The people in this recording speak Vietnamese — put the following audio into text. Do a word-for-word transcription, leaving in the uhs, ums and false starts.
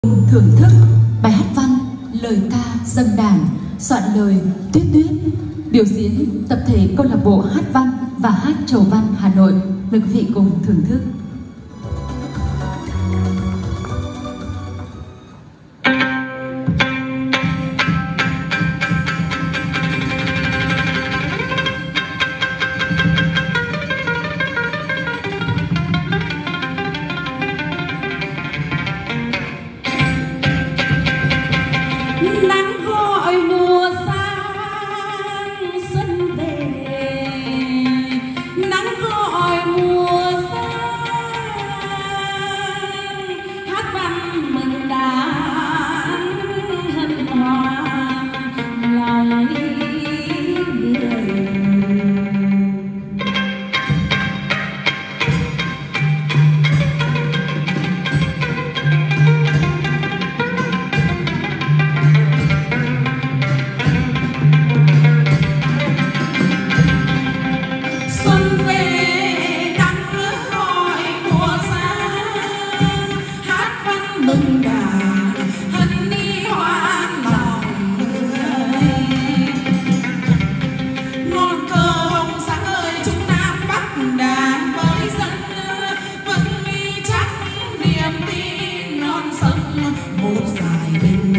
thưởng thức bài hát văn lời ca dâng đàn, soạn lời Tuyết Tuyết, biểu diễn tập thể câu lạc bộ hát văn và hát chầu văn Hà Nội. Mời quý vị cùng thưởng thức. Nắng gọi mùa sang xuân về, nắng gọi mùa sang, hát văn mừng đàn hân hoan lòng ý người. Mừng đàn hân ni hoan lòng người, ngọn cờ hồng sáng ơi Trung Nam Bắc đàn với dân vững mi chắc niềm tin non sông một dài bình